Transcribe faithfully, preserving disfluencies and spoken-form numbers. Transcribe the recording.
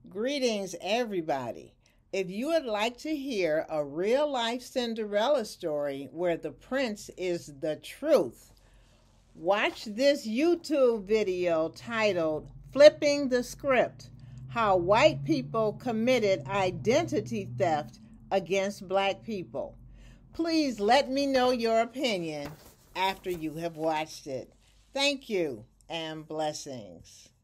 Greetings, everybody. If you would like to hear a real life Cinderella story where the prince is the truth, watch this YouTube video titled Flipping the Script: How White People Committed Identity Theft Against Black People. Please let me know your opinion after you have watched it. Thank you and blessings.